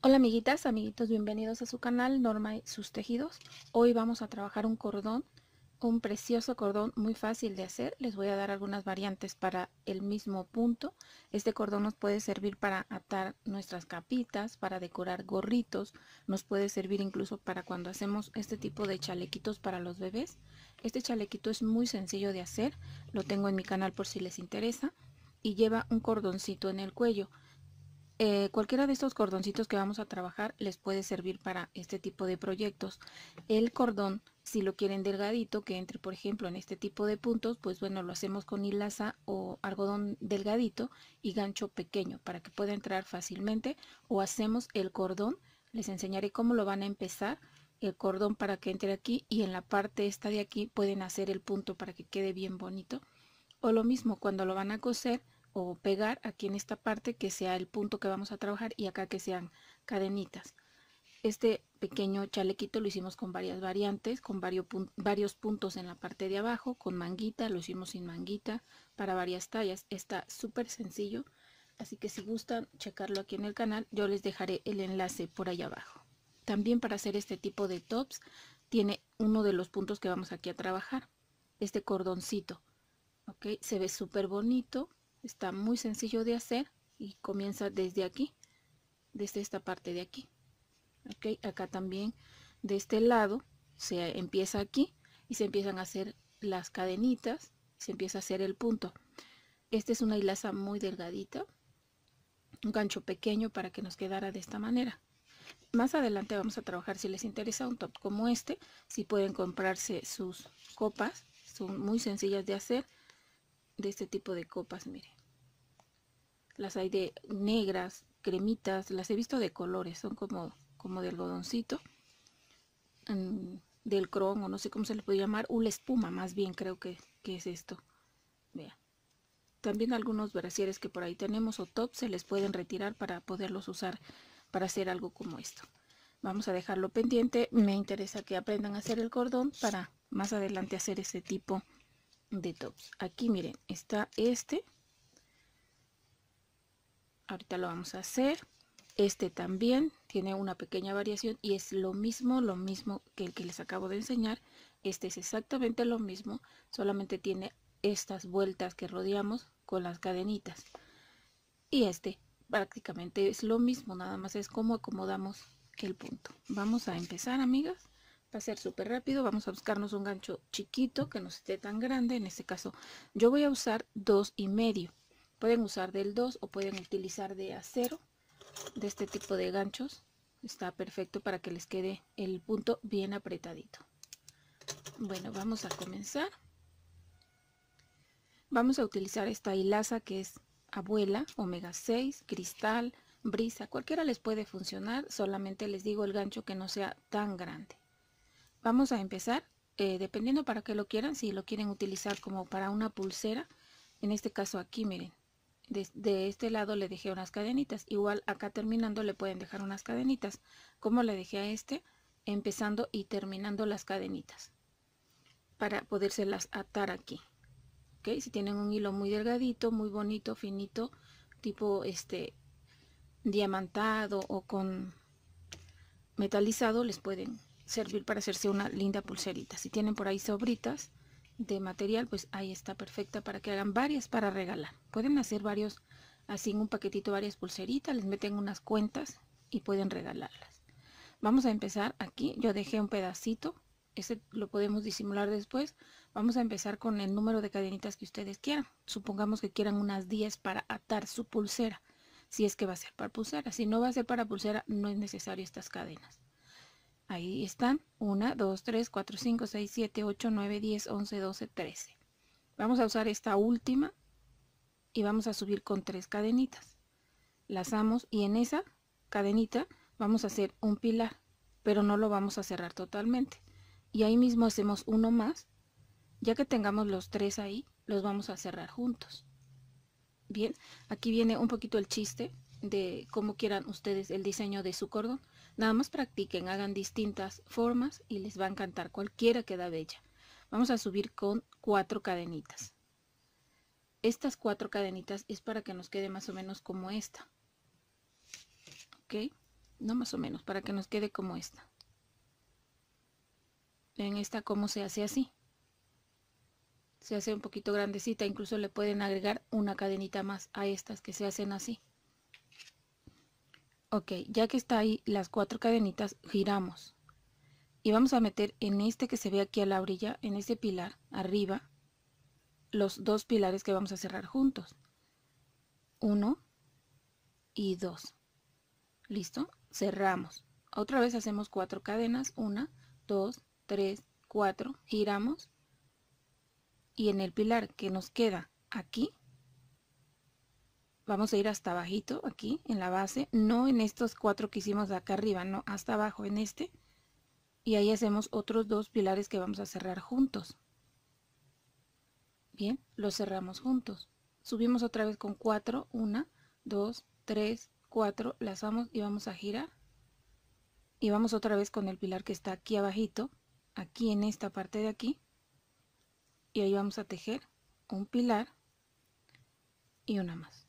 Hola amiguitas, amiguitos, bienvenidos a su canal Norma y sus tejidos. Hoy vamos a trabajar un cordón, un precioso cordón muy fácil de hacer. Les voy a dar algunas variantes para el mismo punto. Este cordón nos puede servir para atar nuestras capitas, para decorar gorritos, nos puede servir incluso para cuando hacemos este tipo de chalequitos para los bebés. Este chalequito es muy sencillo de hacer, lo tengo en mi canal por si les interesa, y lleva un cordoncito en el cuello. Cualquiera de estos cordoncitos que vamos a trabajar les puede servir para este tipo de proyectos. El cordón, si lo quieren delgadito, que entre por ejemplo en este tipo de puntos, pues bueno, lo hacemos con hilaza o algodón delgadito y gancho pequeño para que pueda entrar fácilmente, o hacemos el cordón. Les enseñaré cómo lo van a empezar el cordón para que entre aquí, y en la parte esta de aquí pueden hacer el punto para que quede bien bonito. O lo mismo cuando lo van a coser o pegar aquí en esta parte, que sea el punto que vamos a trabajar, y acá que sean cadenitas. Este pequeño chalequito lo hicimos con varias variantes, con varios puntos en la parte de abajo, con manguita, lo hicimos sin manguita, para varias tallas. Está súper sencillo, así que si gustan checarlo aquí en el canal, yo les dejaré el enlace por ahí abajo. También para hacer este tipo de tops tiene uno de los puntos que vamos aquí a trabajar, este cordoncito. Ok, se ve súper bonito, está muy sencillo de hacer y comienza desde aquí, desde esta parte de aquí. Ok, acá también de este lado se empieza aquí y se empiezan a hacer las cadenitas, se empieza a hacer el punto. Esta es una hilaza muy delgadita, un gancho pequeño para que nos quedara de esta manera. Más adelante vamos a trabajar, si les interesa un top como este, si pueden comprarse sus copas, son muy sencillas de hacer, de este tipo de copas, miren. Las hay de negras, cremitas, las he visto de colores, son como de algodoncito, del cron, o no sé cómo se le puede llamar, una espuma más bien, creo que es esto. Vean. También algunos brasieres que por ahí tenemos o tops se les pueden retirar para poderlos usar para hacer algo como esto. Vamos a dejarlo pendiente, me interesa que aprendan a hacer el cordón para más adelante hacer ese tipo de tops. Aquí miren, está este. Ahorita lo vamos a hacer. Este también tiene una pequeña variación y es lo mismo que el que les acabo de enseñar. Este es exactamente lo mismo, solamente tiene estas vueltas que rodeamos con las cadenitas. Y este prácticamente es lo mismo, nada más es como acomodamos el punto. Vamos a empezar, amigas. Va a ser súper rápido. Vamos a buscarnos un gancho chiquito que no esté tan grande. En este caso yo voy a usar 2,5. Pueden usar del 2 o pueden utilizar de acero, de este tipo de ganchos. Está perfecto para que les quede el punto bien apretadito. Bueno, vamos a comenzar. Vamos a utilizar esta hilaza que es abuela, omega 6, cristal, brisa, cualquiera les puede funcionar, solamente les digo el gancho que no sea tan grande. Vamos a empezar, dependiendo para qué lo quieran, si lo quieren utilizar como para una pulsera, en este caso aquí miren, de este lado le dejé unas cadenitas, igual acá terminando le pueden dejar unas cadenitas, como le dejé a este, empezando y terminando las cadenitas, para podérselas atar aquí. ¿Okay? Si tienen un hilo muy delgadito, muy bonito, finito, tipo diamantado o con metalizado, les pueden servir para hacerse una linda pulserita. Si tienen por ahí sobritas de material, pues ahí está perfecta para que hagan varias para regalar. Pueden hacer varios, así en un paquetito, varias pulseritas, les meten unas cuentas y pueden regalarlas. Vamos a empezar aquí, yo dejé un pedacito, ese lo podemos disimular después. Vamos a empezar con el número de cadenitas que ustedes quieran. Supongamos que quieran unas 10 para atar su pulsera, si es que va a ser para pulsera. Si no va a ser para pulsera, no es necesario estas cadenas. Ahí están, 1, 2, 3, 4, 5, 6, 7, 8, 9, 10, 11, 12, 13. Vamos a usar esta última y vamos a subir con 3 cadenitas. Lazamos y en esa cadenita vamos a hacer un pilar, pero no lo vamos a cerrar totalmente. Y ahí mismo hacemos uno más. Ya que tengamos los 3 ahí, los vamos a cerrar juntos. Bien, aquí viene un poquito el chiste de cómo quieran ustedes el diseño de su cordón. Nada más practiquen, hagan distintas formas y les va a encantar, cualquiera queda bella. Vamos a subir con 4 cadenitas. Estas 4 cadenitas es para que nos quede más o menos como esta. ¿Ok? no más o menos, para que nos quede como esta. En esta cómo se hace así. Se hace un poquito grandecita, incluso le pueden agregar una cadenita más a estas que se hacen así. Ok, ya que está ahí las 4 cadenitas, giramos. Y vamos a meter en este que se ve aquí a la orilla, en ese pilar, arriba, los 2 pilares que vamos a cerrar juntos. 1 y 2. ¿Listo? Cerramos. Otra vez hacemos 4 cadenas. 1, 2, 3, 4. Giramos. Y en el pilar que nos queda aquí, vamos a ir hasta abajito, aquí, en la base. No en estos 4 que hicimos de acá arriba, no, hasta abajo en este. Y ahí hacemos otros 2 pilares que vamos a cerrar juntos. Bien, los cerramos juntos. Subimos otra vez con 4. 1, 2, 3, 4. Lazamos y vamos a girar. Y vamos otra vez con el pilar que está aquí abajito, aquí en esta parte de aquí. Y ahí vamos a tejer un pilar y una más.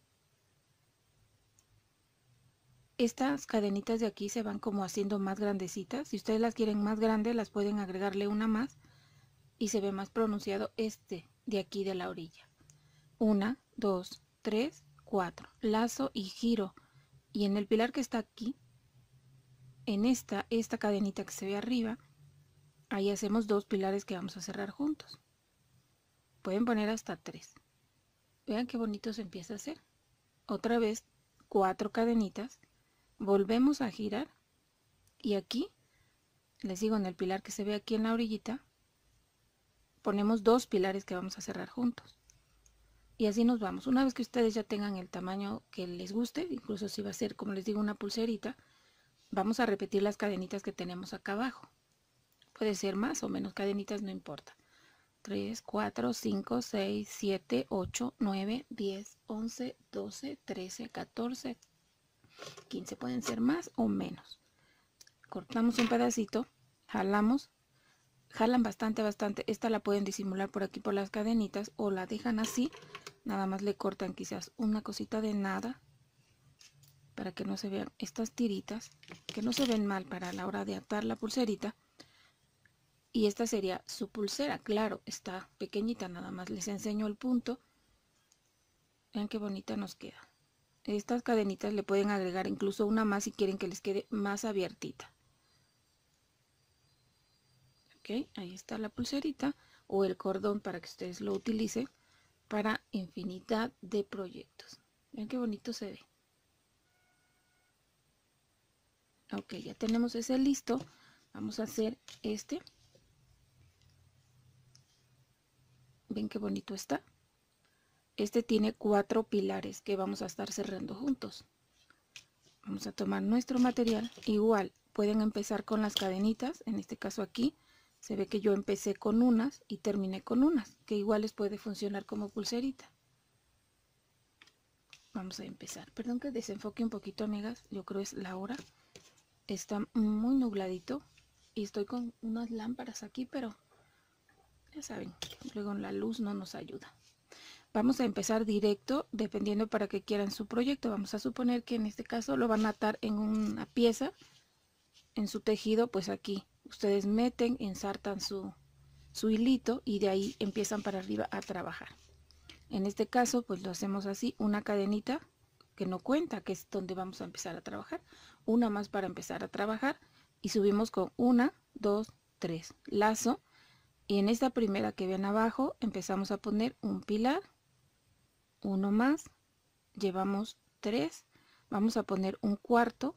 Estas cadenitas de aquí se van como haciendo más grandecitas. Si ustedes las quieren más grandes, las pueden agregarle una más y se ve más pronunciado este de aquí de la orilla. 1, 2, 3, 4. Lazo y giro. Y en el pilar que está aquí, en esta cadenita que se ve arriba, ahí hacemos 2 pilares que vamos a cerrar juntos. Pueden poner hasta 3. Vean qué bonito se empieza a hacer. Otra vez 4 cadenitas. Volvemos a girar. Y aquí, les digo, en el pilar que se ve aquí en la orillita, ponemos 2 pilares que vamos a cerrar juntos. Y así nos vamos. Una vez que ustedes ya tengan el tamaño que les guste, incluso si va a ser, como les digo, una pulserita, vamos a repetir las cadenitas que tenemos acá abajo. Puede ser más o menos cadenitas, no importa. 3, 4, 5, 6, 7, 8, 9, 10, 11, 12, 13, 14, 15. Pueden ser más o menos. Cortamos un pedacito, jalamos, jalan bastante. Esta la pueden disimular por aquí por las cadenitas o la dejan así. Nada más le cortan quizás una cosita de nada para que no se vean estas tiritas, que no se ven mal para la hora de atar la pulserita. Y esta sería su pulsera. Claro, está pequeñita, nada más les enseño el punto. Vean qué bonita nos queda. Estas cadenitas le pueden agregar incluso una más si quieren que les quede más abiertita. Ok, ahí está la pulserita o el cordón para que ustedes lo utilicen para infinidad de proyectos. Vean qué bonito se ve. Ok, ya tenemos ese listo. Vamos a hacer este. Ven qué bonito está. Este tiene 4 pilares que vamos a estar cerrando juntos. Vamos a tomar nuestro material. Igual pueden empezar con las cadenitas. En este caso aquí se ve que yo empecé con unas y terminé con unas, que igual les puede funcionar como pulserita. Vamos a empezar. Perdón que desenfoque un poquito, amigas. Yo creo es la hora. Está muy nubladito y estoy con unas lámparas aquí, pero ya saben, luego la luz no nos ayuda. Vamos a empezar directo, dependiendo para que quieran su proyecto. Vamos a suponer que en este caso lo van a atar en una pieza, en su tejido, pues aquí ustedes meten, ensartan su hilito y de ahí empiezan para arriba a trabajar. En este caso, pues lo hacemos así, una cadenita que no cuenta, que es donde vamos a empezar a trabajar, una más para empezar a trabajar y subimos con 1, 2, 3, lazo. Y en esta primera que ven abajo empezamos a poner un pilar, uno más, llevamos 3, vamos a poner un cuarto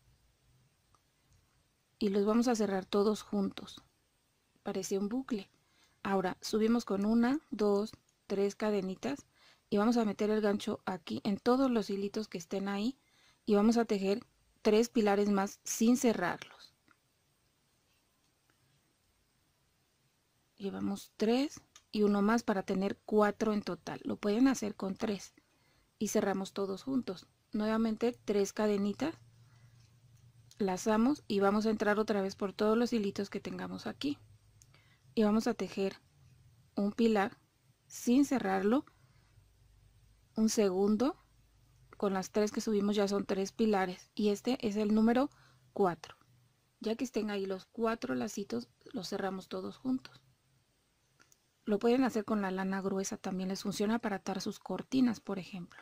y los vamos a cerrar todos juntos. Parece un bucle. Ahora subimos con 1, 2, 3 cadenitas y vamos a meter el gancho aquí en todos los hilitos que estén ahí y vamos a tejer 3 pilares más sin cerrarlos. Llevamos 3 y uno más para tener 4 en total. Lo pueden hacer con 3 y cerramos todos juntos. Nuevamente 3 cadenitas, lazamos y vamos a entrar otra vez por todos los hilitos que tengamos aquí y vamos a tejer un pilar sin cerrarlo, un segundo, con las 3 que subimos ya son 3 pilares y este es el número 4. Ya que estén ahí los 4 lacitos, los cerramos todos juntos. Lo pueden hacer con la lana gruesa, también les funciona para atar sus cortinas, por ejemplo.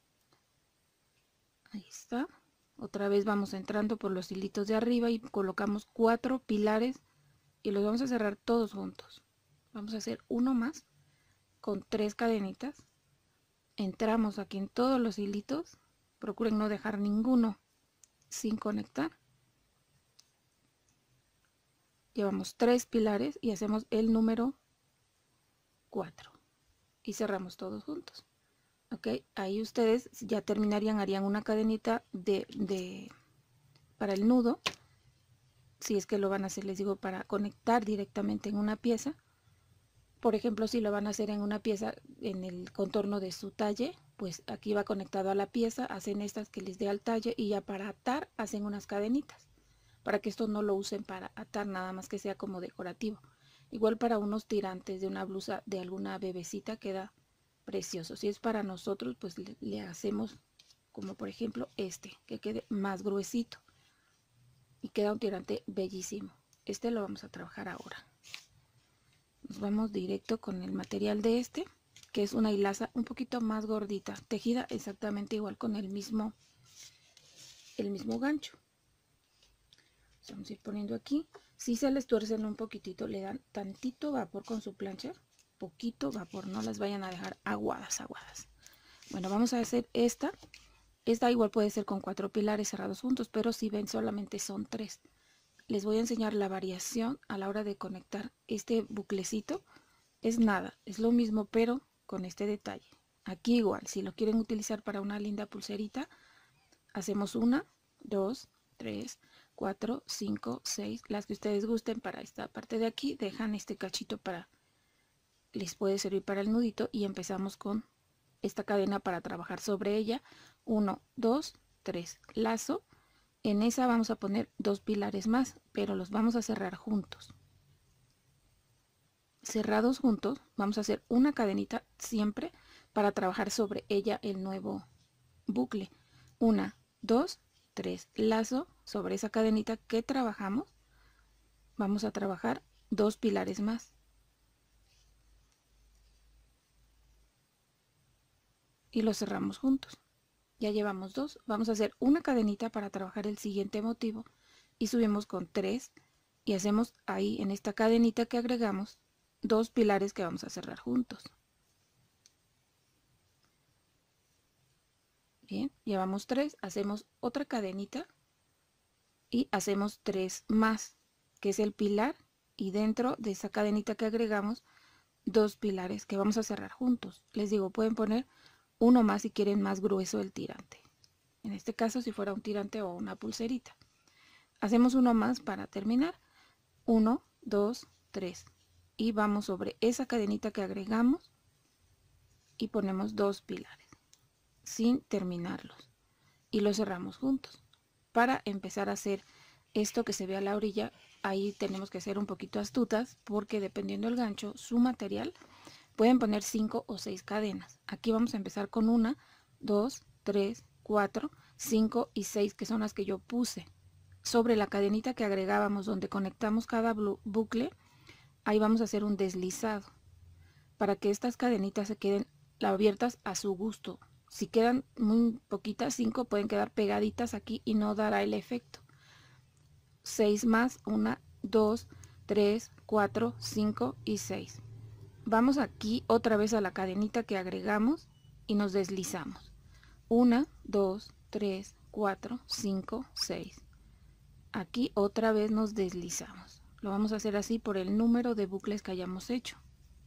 Ahí está. Otra vez vamos entrando por los hilitos de arriba y colocamos 4 pilares y los vamos a cerrar todos juntos. Vamos a hacer uno más con 3 cadenitas. Entramos aquí en todos los hilitos. Procuren no dejar ninguno sin conectar. Llevamos 3 pilares y hacemos el número 4 y cerramos todos juntos. Ok, ahí ustedes ya terminarían, harían una cadenita para el nudo, si es que lo van a hacer, les digo, para conectar directamente en una pieza. Por ejemplo, si lo van a hacer en una pieza en el contorno de su talle, pues aquí va conectado a la pieza, hacen estas que les dé al talle y ya para atar hacen unas cadenitas, para que esto no lo usen para atar, nada más que sea como decorativo. Igual para unos tirantes de una blusa de alguna bebecita queda precioso. Si es para nosotros, pues le hacemos como por ejemplo este, que quede más gruesito y queda un tirante bellísimo. Este lo vamos a trabajar ahora. Nos vamos directo con el material de este, que es una hilaza un poquito más gordita, tejida exactamente igual con el mismo gancho. Vamos a ir poniendo aquí. Si se les tuercen un poquitito, le dan tantito vapor con su plancha, poquito vapor, no las vayan a dejar aguadas. Bueno, vamos a hacer esta igual puede ser con 4 pilares cerrados juntos, pero si ven solamente son 3. Les voy a enseñar la variación a la hora de conectar este buclecito. Es nada, es lo mismo, pero con este detalle. Aquí igual, si lo quieren utilizar para una linda pulserita, hacemos 1, 2, 3, 4, 5, 6, las que ustedes gusten. Para esta parte de aquí dejan este cachito para, les puede servir para el nudito, y empezamos con esta cadena para trabajar sobre ella. 1, 2, 3, lazo. En esa vamos a poner 2 pilares más, pero los vamos a cerrar juntos. Cerrados juntos vamos a hacer una cadenita siempre para trabajar sobre ella el nuevo bucle. 1, 2, 3, lazo. Sobre esa cadenita que trabajamos vamos a trabajar 2 pilares más y los cerramos juntos. Ya llevamos 2, vamos a hacer una cadenita para trabajar el siguiente motivo y subimos con 3 y hacemos ahí en esta cadenita que agregamos 2 pilares que vamos a cerrar juntos. Bien, llevamos 3, hacemos otra cadenita y hacemos 3 más, que es el pilar, y dentro de esa cadenita que agregamos 2 pilares que vamos a cerrar juntos. Les digo, pueden poner uno más si quieren más grueso el tirante. En este caso, si fuera un tirante o una pulserita. Hacemos uno más para terminar. 1, 2, 3. Y vamos sobre esa cadenita que agregamos y ponemos 2 pilares sin terminarlos. Y los cerramos juntos. Para empezar a hacer esto que se ve a la orilla, ahí tenemos que ser un poquito astutas, porque dependiendo del gancho, su material, pueden poner 5 o 6 cadenas. Aquí vamos a empezar con 1, 2, 3, 4, 5 y 6, que son las que yo puse. Sobre la cadenita que agregábamos donde conectamos cada bucle, ahí vamos a hacer un deslizado para que estas cadenitas se queden abiertas a su gusto. Si quedan muy poquitas, 5 pueden quedar pegaditas aquí y no dará el efecto. 6 más, 1, 2, 3, 4, 5 y 6. Vamos aquí otra vez a la cadenita que agregamos y nos deslizamos. 1, 2, 3, 4, 5, 6. Aquí otra vez nos deslizamos. Lo vamos a hacer así por el número de bucles que hayamos hecho.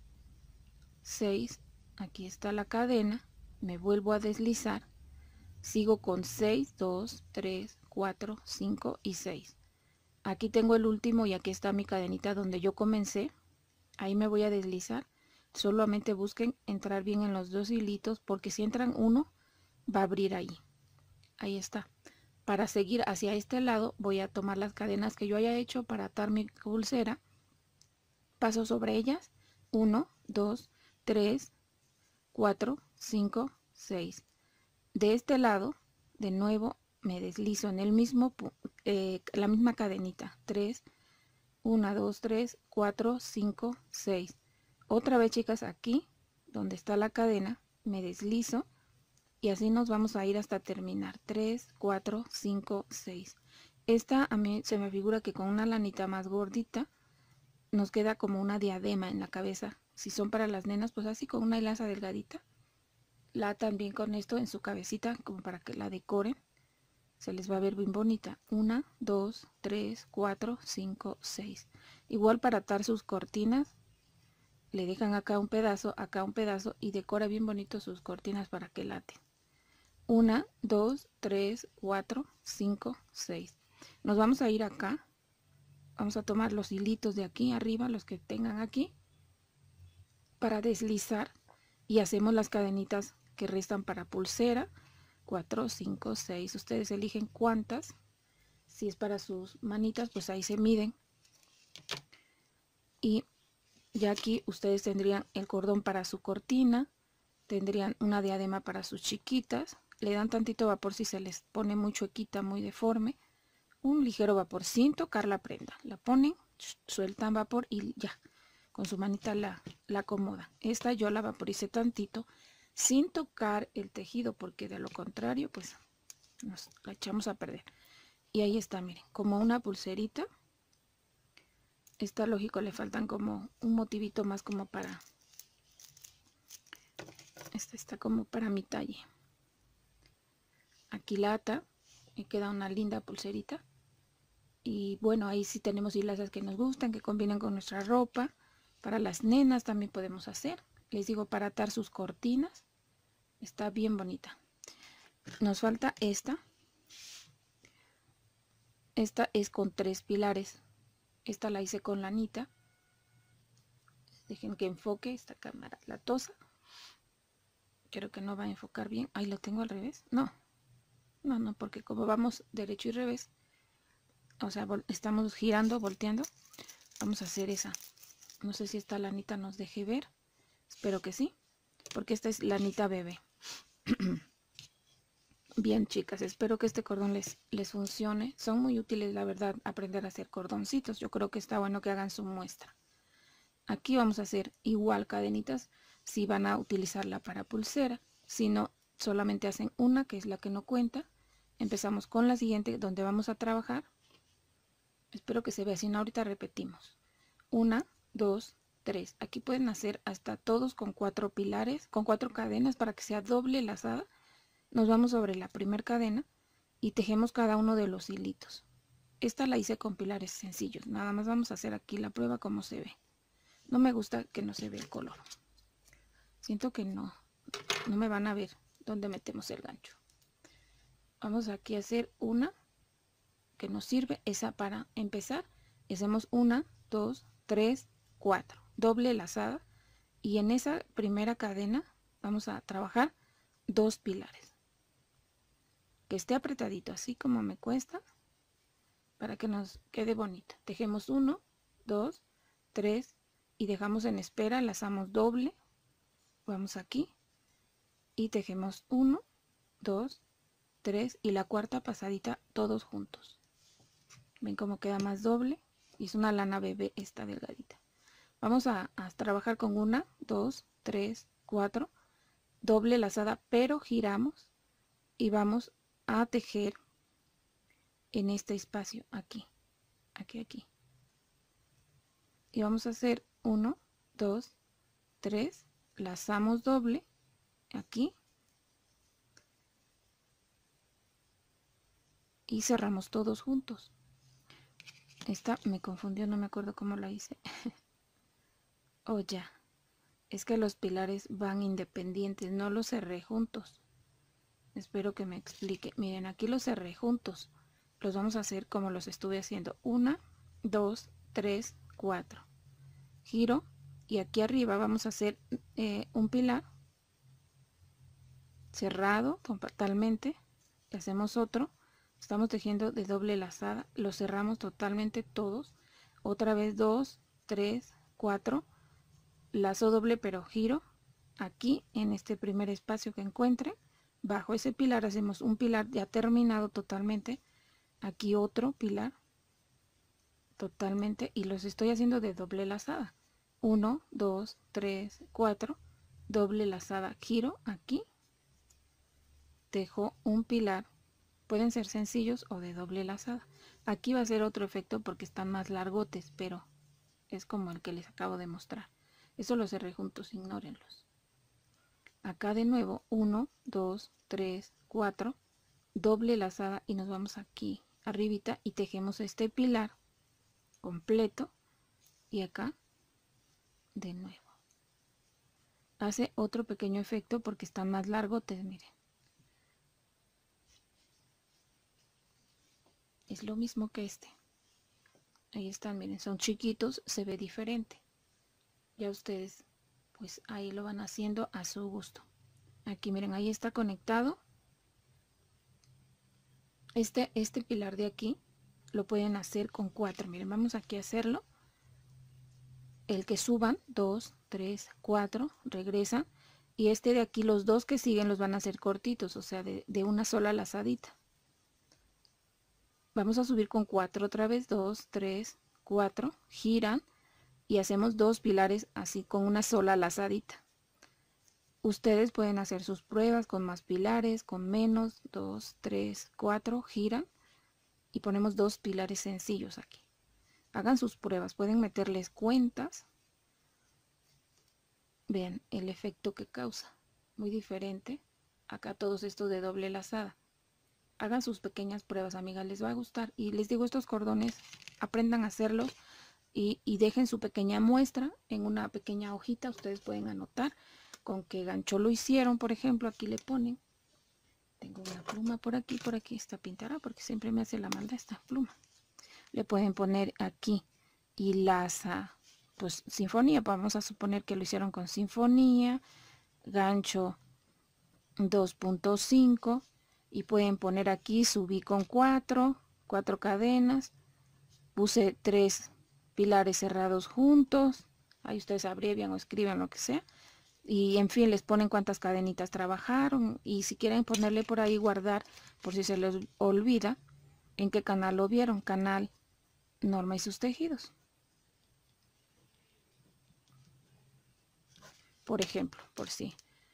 6, aquí está la cadena, me vuelvo a deslizar, sigo con 6, 2, 3, 4, 5 y 6. Aquí tengo el último y aquí está mi cadenita donde yo comencé. Ahí me voy a deslizar. Solamente busquen entrar bien en los 2 hilitos, porque si entran uno va a abrir ahí. Ahí está. Para seguir hacia este lado voy a tomar las cadenas que yo haya hecho para atar mi pulsera. Paso sobre ellas. 1, 2, 3, 4, 5, 6. De este lado, de nuevo, me deslizo en el mismo, la misma cadenita. 3, 1, 2, 3, 4, 5, 6. Otra vez, chicas, aquí, donde está la cadena, me deslizo y así nos vamos a ir hasta terminar. 3, 4, 5, 6. Esta a mí se me figura que con una lanita más gordita nos queda como una diadema en la cabeza. Si son para las nenas, pues así con una hilaza delgadita. La también con esto en su cabecita, como para que la decoren. Se les va a ver bien bonita. 1, 2, 3, 4, 5, 6. Igual para atar sus cortinas, le dejan acá un pedazo y decora bien bonito sus cortinas para que laten. 1, 2, 3, 4, 5, 6. Nos vamos a ir acá. Vamos a tomar los hilitos de aquí arriba, los que tengan aquí, para deslizar y hacemos las cadenitas que restan para pulsera. 4, 5, 6. Ustedes eligen cuántas. Si es para sus manitas, pues ahí se miden. Y ya aquí ustedes tendrían el cordón para su cortina, tendrían una diadema para sus chiquitas. Le dan tantito vapor si se les pone muy chuequita, muy deforme. Un ligero vapor sin tocar la prenda. La ponen, sueltan vapor y ya, con su manita la acomodan. Esta yo la vaporicé tantito sin tocar el tejido, porque de lo contrario pues nos la echamos a perder. Y ahí está, miren, como una pulserita. Esta, lógico, le faltan como un motivito más como para... Esta está como para mi talle. Aquí la ata y queda una linda pulserita. Y bueno, ahí sí tenemos hilazas que nos gustan, que combinan con nuestra ropa. Para las nenas también podemos hacer. Les digo, para atar sus cortinas. Está bien bonita. Nos falta esta. Esta es con 3 pilares. Esta la hice con lanita. Dejen que enfoque esta cámara latosa. Creo que no va a enfocar bien. Ahí lo tengo al revés. No, porque como vamos derecho y revés, o sea, estamos girando, volteando, vamos a hacer esa. No sé si esta lanita nos deje ver. Espero que sí, porque esta es lanita bebé. Bien, chicas, espero que este cordón les funcione. Son muy útiles, la verdad, aprender a hacer cordoncitos. Yo creo que está bueno que hagan su muestra. Aquí vamos a hacer igual cadenitas si van a utilizarla para pulsera. Si no, solamente hacen una, que es la que no cuenta. Empezamos con la siguiente, donde vamos a trabajar. Espero que se vea, si no ahorita repetimos. 1, 2, 3. Aquí pueden hacer hasta todos con 4 pilares, con 4 cadenas para que sea doble lazada. Nos vamos sobre la primera cadena y tejemos cada uno de los hilitos. Esta la hice con pilares sencillos. Nada más vamos a hacer aquí la prueba como se ve. No me gusta que no se ve el color. Siento que no me van a ver dónde metemos el gancho. Vamos aquí a hacer una que nos sirve, esa para empezar. Hacemos 1, 2, 3, 4. Doble lazada. Y en esa primera cadena vamos a trabajar 2 pilares. Que esté apretadito, así como me cuesta, para que nos quede bonito. Tejemos 1, 2, 3 y dejamos en espera, lazamos doble. Vamos aquí y tejemos 1, 2, 3 y la cuarta pasadita todos juntos. Ven cómo queda más doble y es una lana bebé esta delgadita. Vamos a trabajar con 1, 2, 3, 4, doble lazada, pero giramos y vamos a tejer en este espacio aquí, aquí. Y vamos a hacer 1, 2, 3, lazamos doble aquí y cerramos todos juntos. Esta me confundió, no me acuerdo cómo la hice. Oh, ya. Es que los pilares van independientes, no los cerré juntos. Espero que me explique. Miren, aquí los cerré juntos. Los vamos a hacer como los estuve haciendo. 1, 2, 3, 4. Giro y aquí arriba vamos a hacer un pilar cerrado totalmente. Y hacemos otro. Estamos tejiendo de doble lazada. Los cerramos totalmente todos. Otra vez 2, 3, 4. Lazo doble pero giro aquí en este primer espacio que encuentre. bajo ese pilar hacemos un pilar ya terminado totalmente, aquí otro pilar totalmente, y los estoy haciendo de doble lazada. 1, 2, 3, 4, doble lazada, giro aquí, dejo un pilar, pueden ser sencillos o de doble lazada. Aquí va a ser otro efecto porque están más largotes, pero es como el que les acabo de mostrar. Eso los cerré juntos, ignórenlos. Acá de nuevo 1, 2, 3, 4, doble lazada, y nos vamos aquí arribita y tejemos este pilar completo, y acá de nuevo hace otro pequeño efecto porque están más largotes. Miren, es lo mismo que este. Ahí están, miren, son chiquitos, se ve diferente. Ya ustedes pues ahí lo van haciendo a su gusto. Aquí miren, ahí está conectado. Este pilar de aquí lo pueden hacer con 4. Miren, vamos aquí a hacerlo. El que suban, 2, 3, 4, regresan. Y este de aquí, los dos que siguen los van a hacer cortitos, o sea, de una sola lazadita. Vamos a subir con 4 otra vez, 2, 3, 4, giran y hacemos 2 pilares así con una sola lazadita. Ustedes pueden hacer sus pruebas con más pilares, con menos, 2, 3, 4, giran y ponemos 2 pilares sencillos aquí. Hagan sus pruebas, pueden meterles cuentas. Vean el efecto que causa, muy diferente. Acá todos estos de doble lazada. Hagan sus pequeñas pruebas, amigas, les va a gustar. Y les digo, estos cordones, aprendan a hacerlos y dejen su pequeña muestra en una pequeña hojita. Ustedes pueden anotar con qué gancho lo hicieron, por ejemplo, aquí le ponen. Tengo una pluma por aquí está pintada porque siempre me hace la maldad esta pluma. Le pueden poner aquí hilaza, pues sinfonía, vamos a suponer que lo hicieron con sinfonía, gancho 2.5, y pueden poner aquí, subí con 4 cadenas, puse 3 pilares cerrados juntos, ahí ustedes abrevian o escriben lo que sea, y en fin les ponen cuántas cadenitas trabajaron, y si quieren ponerle por ahí guardar por si se les olvida en qué canal lo vieron, canal Norma y sus tejidos, por ejemplo, por si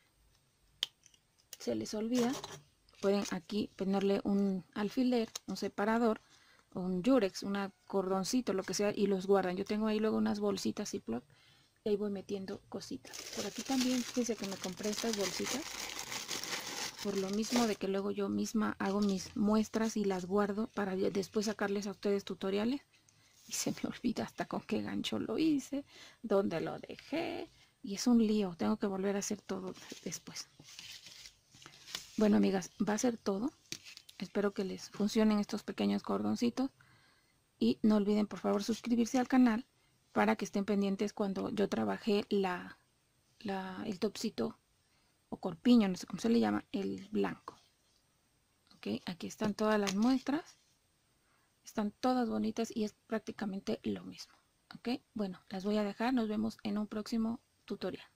se les olvida, pueden aquí ponerle un alfiler, un separador, un yurex, un cordoncito, lo que sea, y los guardan. Yo tengo ahí luego unas bolsitas Ziploc y ahí voy metiendo cositas. Por aquí también, fíjense que me compré estas bolsitas por lo mismo de que luego yo misma hago mis muestras y las guardo para después sacarles a ustedes tutoriales, y se me olvida hasta con qué gancho lo hice, dónde lo dejé, y es un lío, tengo que volver a hacer todo después. Bueno, amigas, va a ser todo. Espero que les funcionen estos pequeños cordoncitos, y no olviden por favor suscribirse al canal para que estén pendientes cuando yo trabajé el topsito o corpiño, no sé cómo se le llama, el blanco. Ok, aquí están todas las muestras, están todas bonitas y es prácticamente lo mismo. Ok, bueno, las voy a dejar, nos vemos en un próximo tutorial.